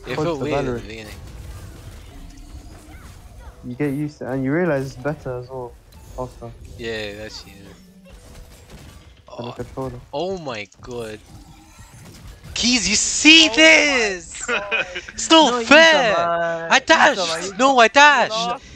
It COD's felt the weird at the Valorant. beginning. You get used to it, and you realize it's better as well after Yeah, that's you. than a Oh, controller. oh my god. Keys, you see Oh my this? god. It's not No, Isa, fair! I man. Isa, man, dashed! No, I dashed!